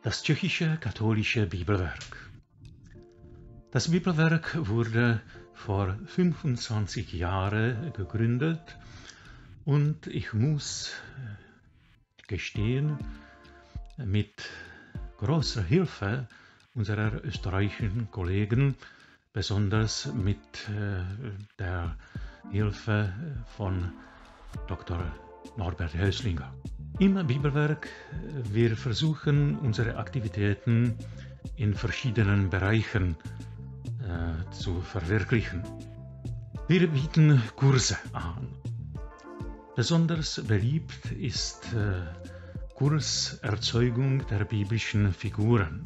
Das tschechische katholische Bibelwerk. Das Bibelwerk wurde vor 25 Jahren gegründet und ich muss gestehen, mit großer Hilfe unserer österreichischen Kollegen, besonders mit der Hilfe von Dr. Norbert Höslinger. Im Bibelwerk wir versuchen unsere Aktivitäten in verschiedenen Bereichen zu verwirklichen. Wir bieten Kurse an. Besonders beliebt ist Kurs Erzeugung der biblischen Figuren.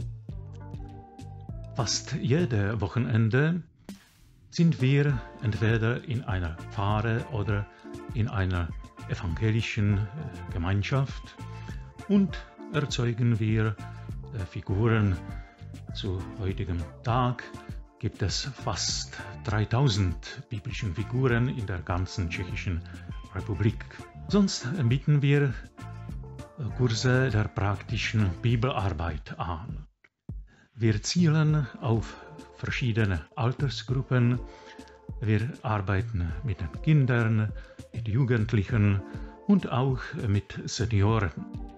Fast jedes Wochenende sind wir entweder in einer Pfarre oder in einer evangelischen Gemeinschaft und erzeugen wir Figuren. Zu heutigem Tag gibt es fast 3000 biblische Figuren in der ganzen Tschechischen Republik. Sonst bieten wir Kurse der praktischen Bibelarbeit an. Wir zielen auf verschiedene Altersgruppen. Wir arbeiten mit den Kindern, mit Jugendlichen und auch mit Senioren.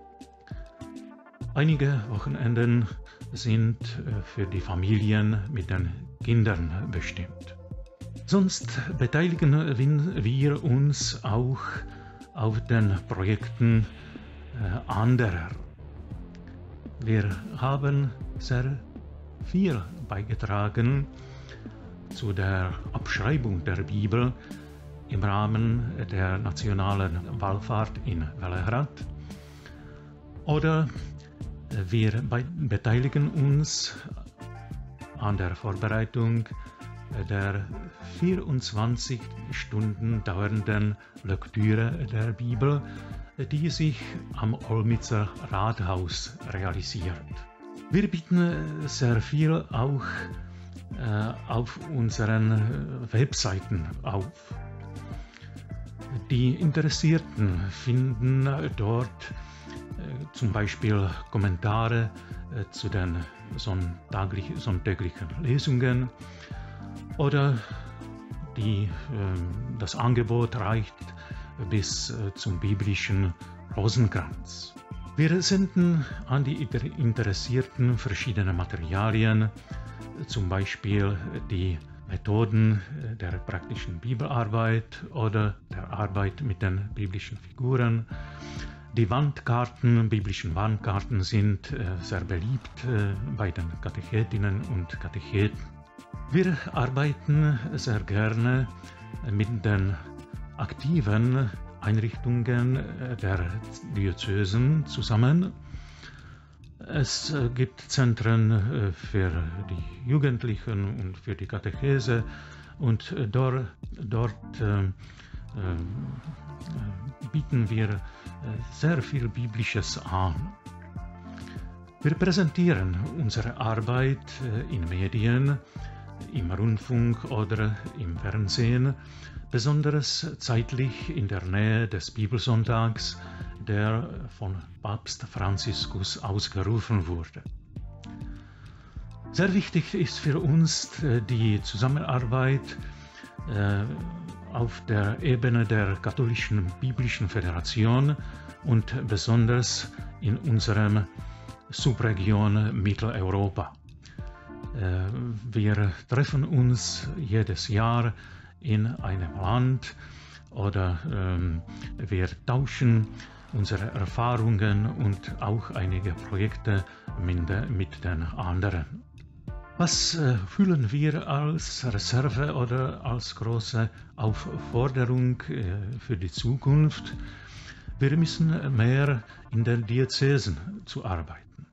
Einige Wochenenden sind für die Familien mit den Kindern bestimmt. Sonst beteiligen wir uns auch auf den Projekten anderer. Wir haben sehr viel beigetragen zu der Abschreibung der Bibel im Rahmen der nationalen Wallfahrt in Velehrad. Oder wir beteiligen uns an der Vorbereitung der 24 Stunden dauernden Lektüre der Bibel, die sich am Olmützer Rathaus realisiert. Wir bieten sehr viel auch auf unseren Webseiten auf. Die Interessierten finden dort zum Beispiel Kommentare zu den sonntäglichen Lesungen oder das Angebot reicht bis zum biblischen Rosenkranz. Wir senden an die Interessierten verschiedene Materialien, zum Beispiel die Methoden der praktischen Bibelarbeit oder der Arbeit mit den biblischen Figuren. Die Wandkarten, biblischen Wandkarten sind sehr beliebt bei den Katechetinnen und Katecheten. Wir arbeiten sehr gerne mit den aktiven Einrichtungen der Diözesen zusammen. Es gibt Zentren für die Jugendlichen und für die Katechese und dort bieten wir sehr viel Biblisches an. Wir präsentieren unsere Arbeit in Medien, im Rundfunk oder im Fernsehen, besonders zeitlich in der Nähe des Bibelsonntags, der von Papst Franziskus ausgerufen wurde. Sehr wichtig ist für uns die Zusammenarbeit auf der Ebene der Katholischen Biblischen Föderation und besonders in unserer Subregion Mitteleuropa. Wir treffen uns jedes Jahr in einem Land oder wir tauschen unsere Erfahrungen und auch einige Projekte mit den anderen. Was fühlen wir als Reserve oder als große Aufforderung für die Zukunft? Wir müssen mehr in den Diözesen zu arbeiten.